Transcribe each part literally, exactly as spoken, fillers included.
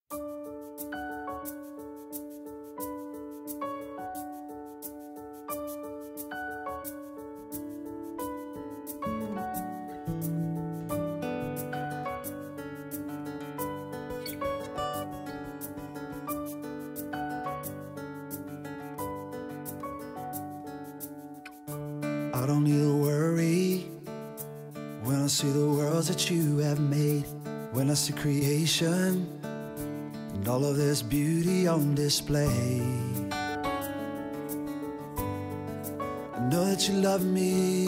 I don't need to worry when I see the worlds that you have made, when I see creation and all of this beauty on display. I know that you love me,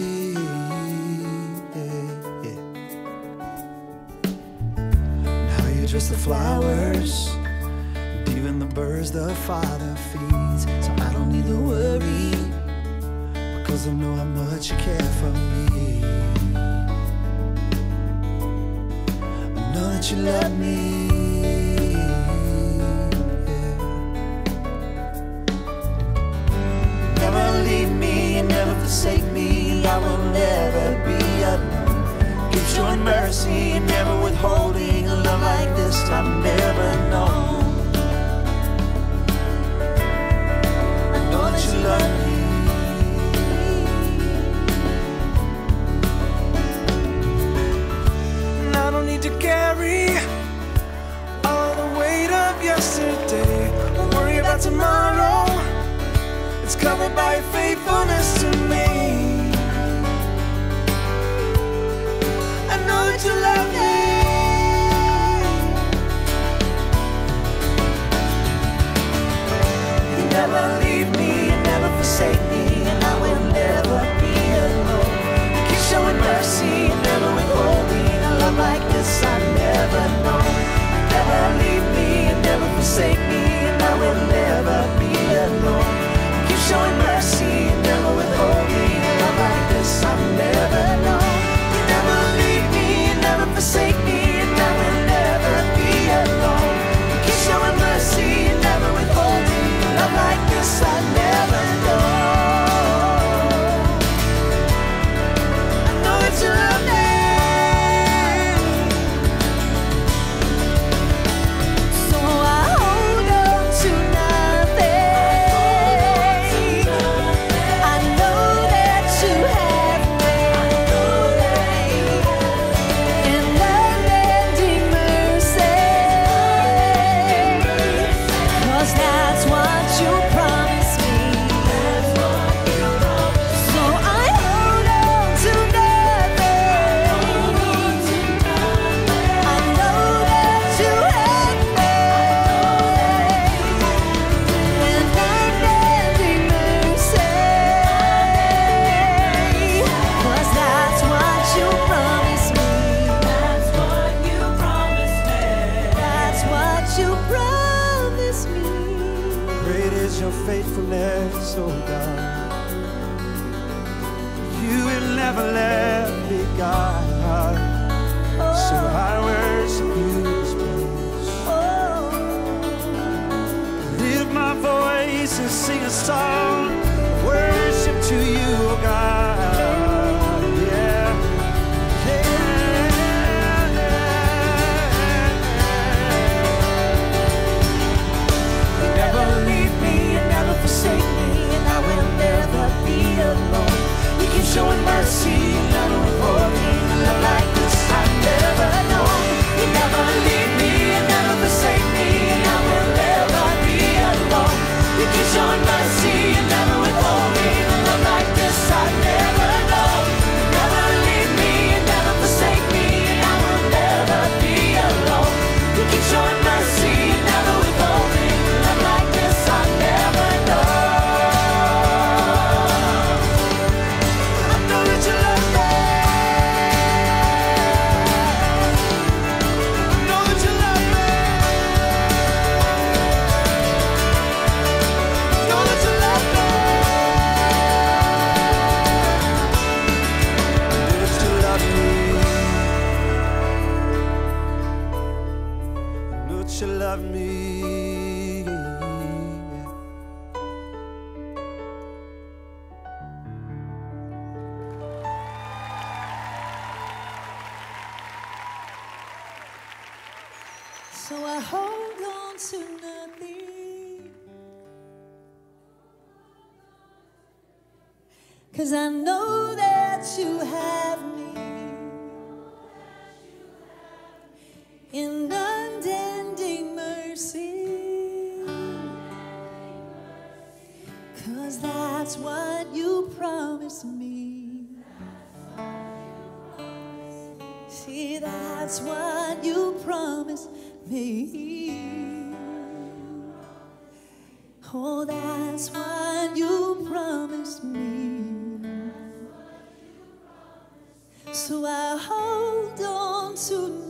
yeah, yeah. And how you dress the flowers and even the birds the Father feeds. So I don't need to worry, 'cause I know how much you care for me. I know that you love me, yeah. Never leave me and never forsake me. I will never be alone. Keep showing mercy and never withholding a love like this I've never known. I know that you love me. To carry all the weight of yesterday. Don't worry about tomorrow, it's covered by your faithfulness to me. I know that you love me. You never leave me, you never forsake me, and I will never be alone. You keep showing mercy and never withholding like this I've never known. You never leave me and never forsake me, and I will never be alone. You keep showing mercy and never withholding a love like this I've never known. You never leave me and never forsake me, and I will never be alone. You keep showing mercy and never withholding a love like this I've never known. I know that you love me. Faithfulness, oh God, you will never let me, God. So I worship you this place. Lift my voice and sing a song of worship to you, oh God. Showing mercy, never withholding a love like this I've never known. You never leave me and never forsake me, and I will never be alone. You keep showing mercy and never withholding a love like this I've never known. You never leave me and never forsake me, and I will never be alone. You keep showing mercy and never withholding a love like this I've never known. You love me. So I hope hold on to nothing, 'cause I know that you have me in unending mercy, 'cause that's what you promised me. See, that's what you promised me. Oh, that's what you promised me. So I hold on to